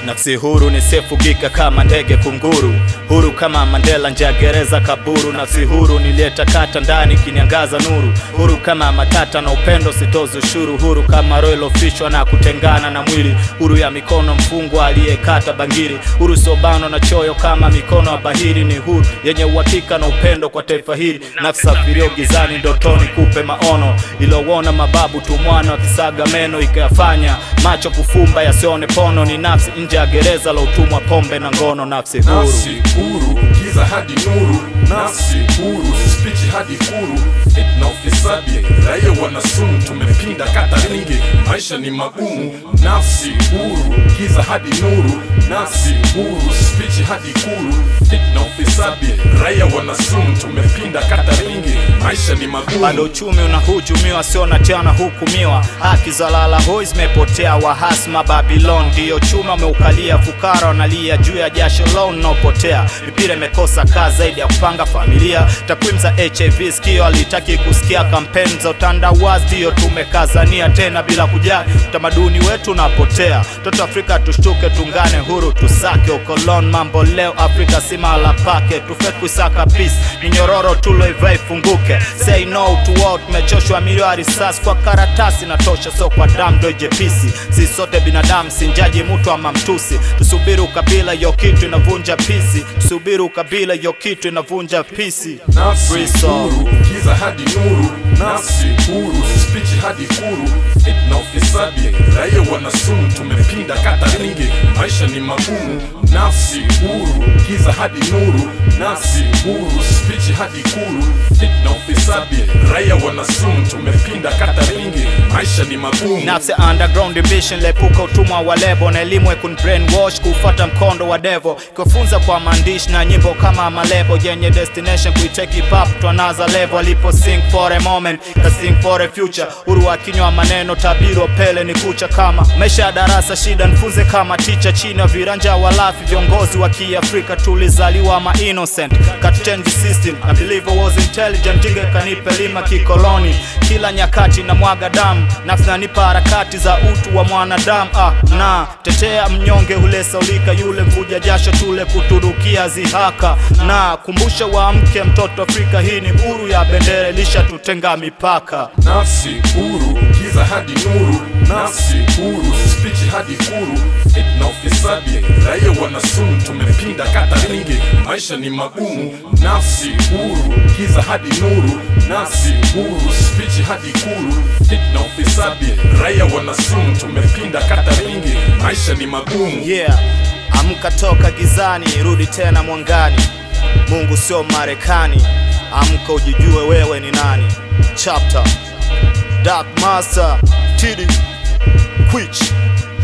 Nafsi huru nisifugika kama ndege kunguru, huru kama Mandela nje ya gereza kaburu. Nafsi huru niliyetakata ndani kiniangaza nuru, huru kama matata na upendo sitozo ushuru. Huru kama royal official na kutengana na mwili, huru ya mikono mfungwa aliyekata bangiri. Huru sobano na choyo kama mikono ya bahiri, ni huru yenye uhakika na upendo kwa taifa hili. Nafsi safirio gizani ndotoni kupe maono, ilowona mababu tumwana wakisaga meno ikayafanya macho kufumba yasione pono. Ni nafsi nje ya gereza la utumwa pombe na ngono. Nafsi huru, nafsi huru, giza hadi nuru. Nafsi huru, speech hadi kuru. Fitna ufisadi, raia wanasumu. Tumepinda kata ringi, maisha ni magumu. Nafsi huru, giza hadi nuru. Nafsi huru, speech hadi kuru. Fitna ufisadi, raia wanasumu. Tumepinda kata ringi, maisha ni magumu. Bado uchumi unahujumiwa, sio na tena hukumiwa. Haki za lala hoi zimepotea, wahasma Babylon ndio chuma umeukalia. Fukara wanalia juu ya jasho loan unaopotea. Mipira imekosa kazi zaidi ya kupanga familia. Takwimu za HIV sikio alitaki kusikia. Kampeni za utandawazi ndio tumekazania tena bila kujali. Utamaduni wetu unapotea. Toto Afrika tushtuke, tungane huru tusake ukolon. Mambo leo Afrika si mahala pake, tufet kusaka peace. Minyororo tuloivai funguke. Say no to what, tumechoshwa milio ya risasi. Kwa karatasi na tosha, so kwa damu ndo jepisi. Si sote binadamu, sinjaji mtu ama mtusi. Tusubiri ukabila, yo kitu inavunja pisi. Tusubiri ukabila, yo kitu inavunja pisi. Nafsi huru, giza hadi nuru. Nafsi huru, speech hadi kuru. Fitna ufisadi, raia wanasumu. Tumepinda kata ringi, maisha ni magumu. Nafsi huru, giza hadi nuru. Nafsi huru, speech hadi kuru. Fitna ufisadi, raia wanasumu. Tumepinda kata ringi, maisha ni magumu. Nafsi underground ambition, lepuka utumwa wa lebo. Na elimu ekun brainwash, kufata mkondo wa devil. Kufunza kwa maandishi na nyimbo kama malebo. Yenye destination kuiteki hip hop to another level. Alipo sing for a moment, ka sing for a future. Huru wa kinywa maneno, tabiro pele ni kucha. Kama maisha ya darasa shida, nfunze kama teacher. China viranja walafi, viongozi wa kiafrika. Tulizaliwa ma innocent, katuchange system. I believe I was intelligent, jinge kanipe lima kikoloni. Kila nyakati na mwaga damu, nafsi nanipa harakati za utu wa mwanadamu. Na tetea mnyonge hule saulika, yule mvuja jasho tule kuturukia zihaka. Na kumbusha waamke mtoto Afrika, hii ni huru ya bendera ilisha tutenga mipaka. Nafsi huru, giza hadi nuru. Nafsi huru, speech hadi kuru. Fitna ufisadi, raia wanasumu. Tumepinda kata ringi, maisha ni magumu. Nafsi huru, giza hadi nuru. Nafsi huru, speech hadi kuru. Fitna ufisadi, raia wanasumu. Tumepinda kata ringi, maisha ni magumu. Yeah, amka toka gizani, rudi tena mwangani. Mungu sio Marekani, amka ujijue wewe ni nani. Chapter Dark Master TD Quich.